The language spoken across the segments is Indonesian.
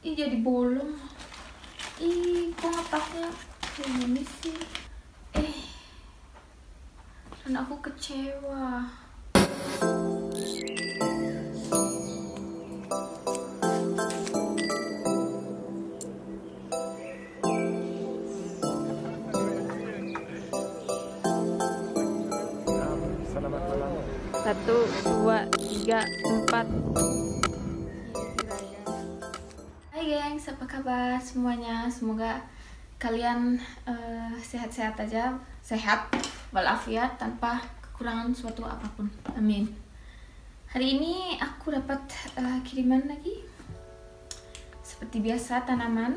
Ih, jadi bolong. Ih, kok ngetaknya kayak gini sih? Dan aku kecewa. Selamat malam. 1, 2, 3, 4. Hai gengs, apa kabar semuanya? Semoga kalian sehat-sehat aja, sehat walafiat tanpa kekurangan suatu apapun. Amin. Hari ini aku dapat kiriman lagi. Seperti biasa tanaman.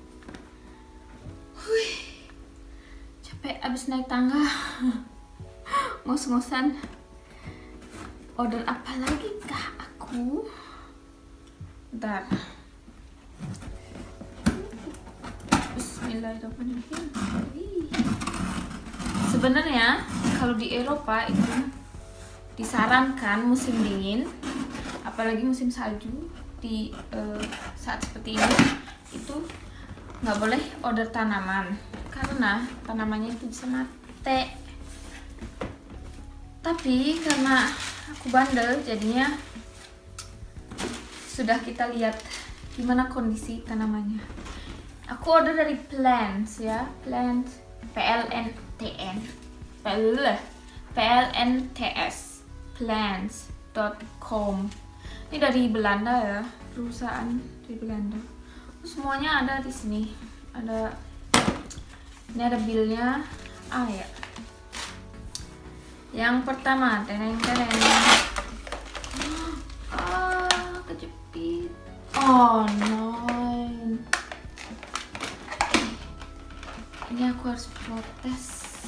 Capek abis naik tangga. Ngos-ngosan. Order apa lagi kah aku? Bentar. Bismillahirrahmanirrahim. Sebenarnya kalau di Eropa itu disarankan musim dingin, apalagi musim salju di saat seperti ini itu nggak boleh order tanaman karena tanamannya itu bisa mati. Tapi karena aku bandel jadinya sudah kita lihat gimana kondisi tanamannya. Aku order dari Plants ya, Plants, PLNTN, PLNTS, plants.com. Ini dari Belanda ya, perusahaan dari Belanda. Semuanya ada di sini. Ini ada billnya. Ya. Yang pertama, kejepit. Oh no. Ini aku harus protes.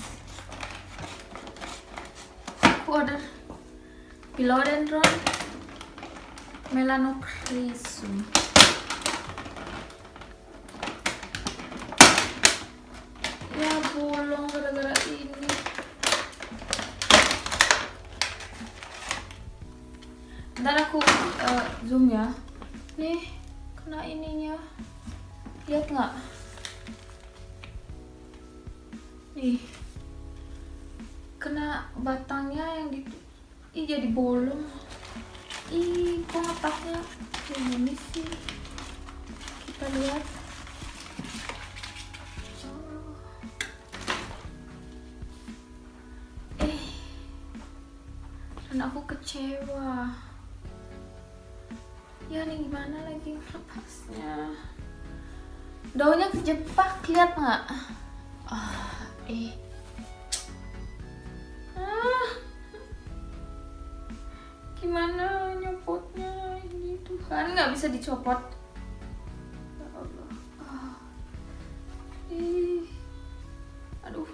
Aku order Philodendron melanochrysum. Ya bolong gara-gara ini. Ntar aku zoom ya. Nih, kena ininya. Lihat nggak? Nih, kena batangnya yang di. Ih, jadi bolong. Ih, kok ngetaknya kayak gini sih? Kita lihat. Dan aku kecewa. Ya nih gimana lagi lepasnya? Daunnya kejebak, lihat nggak? Gimana nyopotnya ini tuh kan nggak bisa dicopot. Ya Allah. Aduh.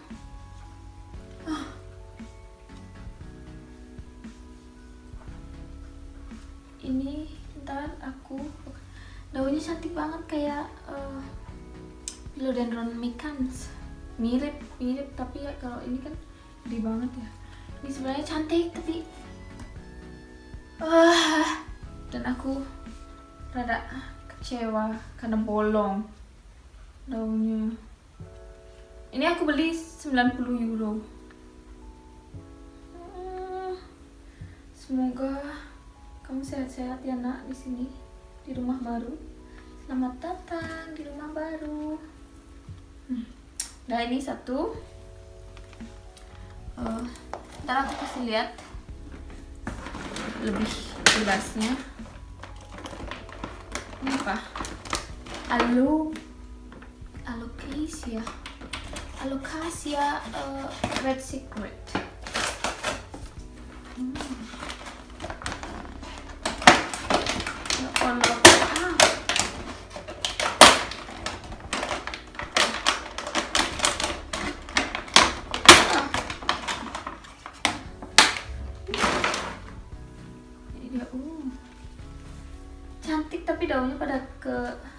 Ini ntar aku daunnya cantik banget kayak Philodendron micans, mirip tapi ya kalau ini kan gede banget ya. Ini sebenarnya cantik tapi dan aku rada kecewa karena bolong daunnya. Ini aku beli 90 euro. Semoga kamu sehat-sehat ya nak di sini di rumah baru. Selamat datang di rumah baru. Nah ini satu. Ntar aku kasih lihat lebih jelasnya. Ini apa? Alocasia Red Secret. Cantik tapi daunnya pada ke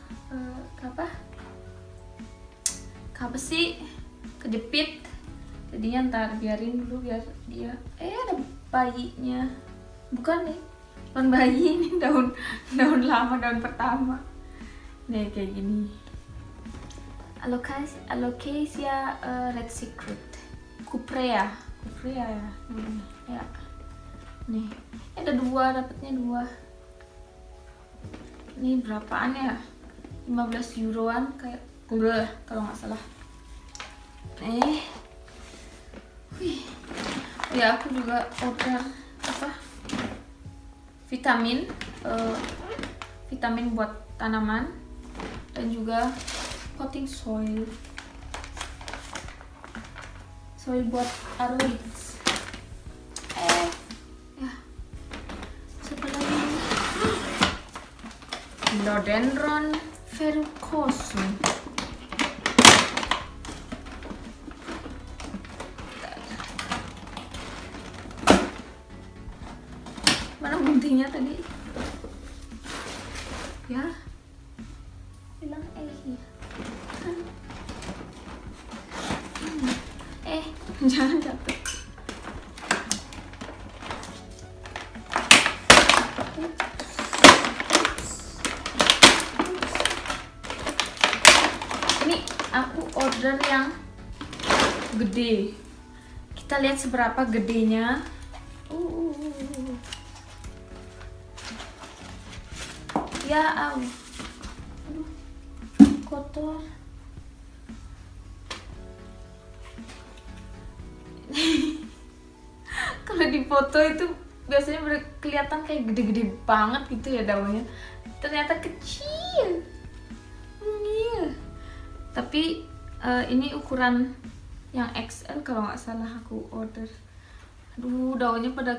apa sih, kejepit. Jadinya ntar biarin dulu biar dia ada bayinya. Bukan nih, bukan bayi, ini daun lama, daun pertama. Nih kayak gini. Alocasia red secret. Cuprea ya namanya. Ya. Nih, ada 2, dapatnya 2. Ini berapaan ya? 15 euroan kayak kalau nggak salah. Wih. Ya aku juga order apa? Vitamin buat tanaman dan juga potting soil buat aroids. Ya siapa lagi? Philodendron verrucosum. Mana guntingnya tadi? Ya bilang ya. Jangan jatuh. Ini aku order yang gede. Kita lihat seberapa gedenya. Ya aduh, kotor. Kalau di foto itu biasanya kelihatan kayak gede-gede banget gitu ya daunnya, ternyata kecil. Iya. Tapi ini ukuran yang XL kalau nggak salah aku order. Aduh, daunnya pada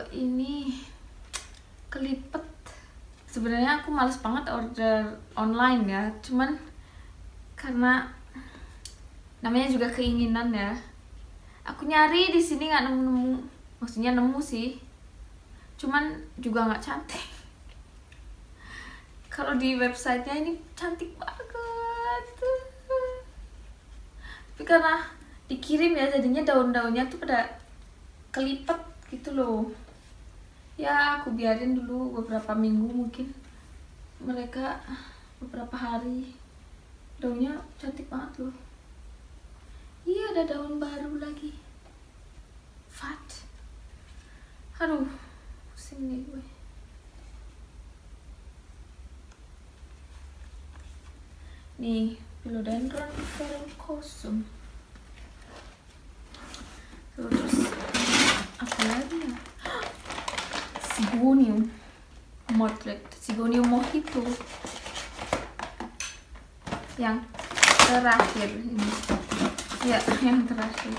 kelipet. Sebenarnya aku males banget order online ya, cuman karena namanya juga keinginan ya. Aku nyari di sini nggak nemu, maksudnya nemu sih, cuman juga nggak cantik. Kalau di websitenya ini cantik banget, tapi karena dikirim ya jadinya daun-daunnya tuh pada kelipet gitu loh. Ya aku biarin dulu beberapa minggu, mungkin mereka beberapa hari. Daunnya cantik banget loh. Iya, ada daun baru lagi. Fat. Aduh, pusing nih gue. Nih, Philodendron verrucosum. Terus apa lagi ya? Sigonium Motlet, Sigonium mojito. Yang terakhir ini. Ya, yang terakhir.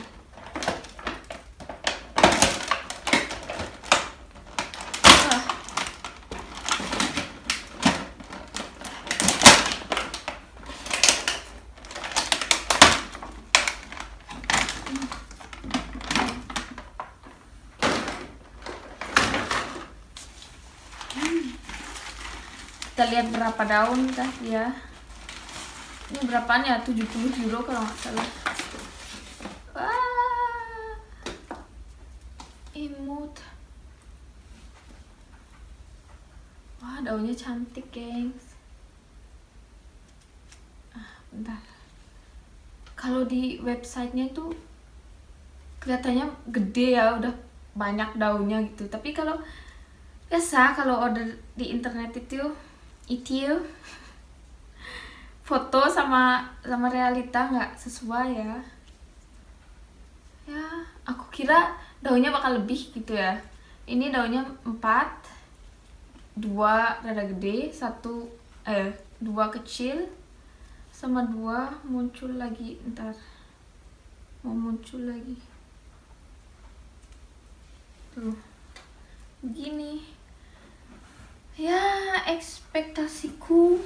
Kita lihat berapa daun kah ya. Ini berapaan ya? 70 euro kalau nggak salah. Wah, imut. Wah, daunnya cantik, gengs. Bentar. Kalau di websitenya itu kelihatannya gede ya, udah banyak daunnya gitu. Tapi kalau biasa kalau order di internet itu foto sama realita nggak sesuai ya. Ya, aku kira daunnya bakal lebih gitu ya. Ini daunnya 4, 2 rada gede, 2 kecil, sama 2 muncul lagi. Ntar mau muncul lagi. Tuh, begini. Ya, ekspektasiku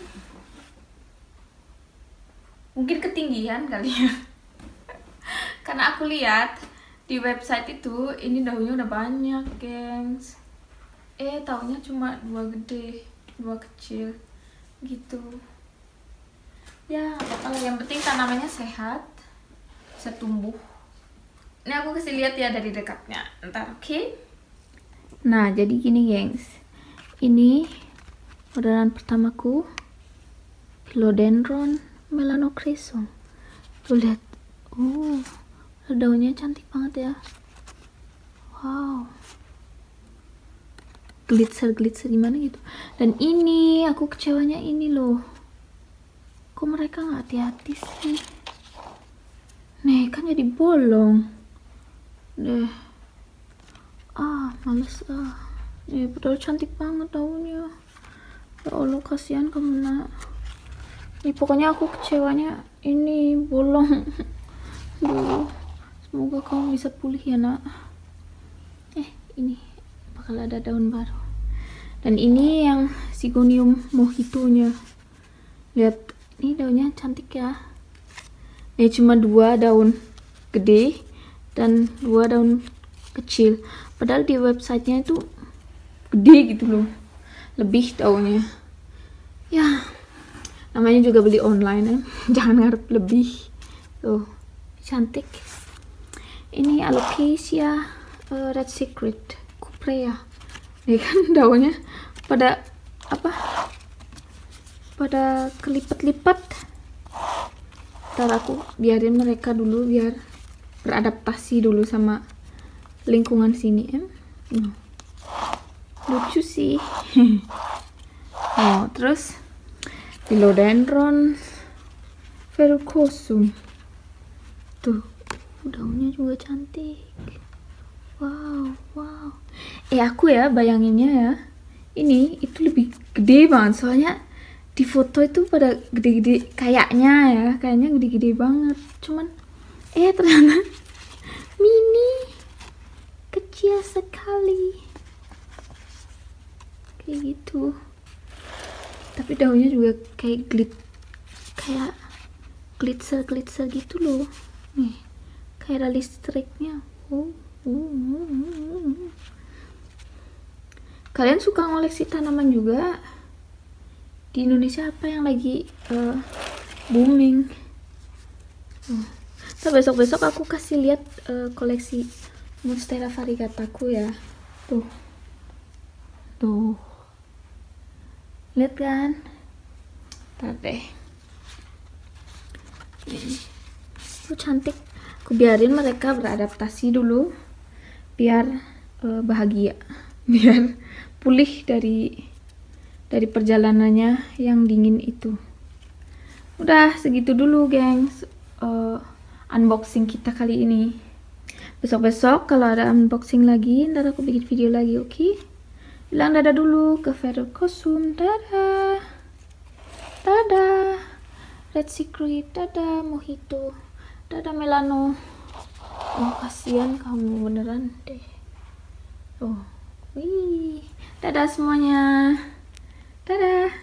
mungkin ketinggian kali ya. Karena aku lihat di website itu ini daunnya udah banyak, gengs. Taunya cuma 2 gede, 2 kecil gitu. Ya, apa-apa lah, yang penting tanamannya sehat, bisa tumbuh. Ini aku kasih lihat ya dari dekatnya ntar, oke? Nah, jadi gini, gengs. Ini orderan pertamaku, Philodendron melanochrysum. Tuh lihat, daunnya cantik banget ya. Wow, glitzer gimana gitu. Dan ini aku kecewanya ini loh, kok mereka nggak hati-hati sih. Nih kan jadi bolong deh. Males padahal cantik banget daunnya. Ya Allah, kasihan kamu nak. Nih pokoknya aku kecewanya ini bolong. Duh, semoga kamu bisa pulih ya nak. Ini bakal ada daun baru. Dan ini yang Sigonium mojitonya. Lihat, ini daunnya cantik ya. Cuma 2 daun gede dan 2 daun kecil. Padahal di websitenya itu gede gitu loh, lebih daunnya. Ya, namanya juga beli online ya. Jangan ngarep lebih. Tuh, cantik. Ini Alocasia Red Secret Cuprea. Ini kan daunnya pada pada kelipat-lipat. Ntar aku biarin mereka dulu biar beradaptasi dulu sama lingkungan sini. Lucu sih. Terus Philodendron verrucosum. Tuh, daunnya juga cantik. Wow. Aku ya bayanginnya ya, ini itu lebih gede banget, soalnya di foto itu pada gede-gede kayaknya gede-gede banget. Cuman ternyata mini, kecil sekali kayak gitu. Tapi daunnya juga kayak glitzer gitu loh. Nih, kayak ada listriknya. Kalian suka ngoleksi tanaman juga? Di Indonesia apa yang lagi booming? Besok-besok aku kasih lihat koleksi Monstera variegataku ya. Tuh, lihat kan? Ntar deh. Tuh cantik. Aku biarin mereka beradaptasi dulu biar bahagia, biar pulih dari perjalanannya yang dingin itu. Udah segitu dulu gengs unboxing kita kali ini. Besok-besok kalau ada unboxing lagi, ntar aku bikin video lagi, oke? Bilang dadah dulu ke Verrucosum. Dadah Red Secret, dadah Mojito, dadah Melano. Kasihan kamu beneran deh. Dadah semuanya. Dadah.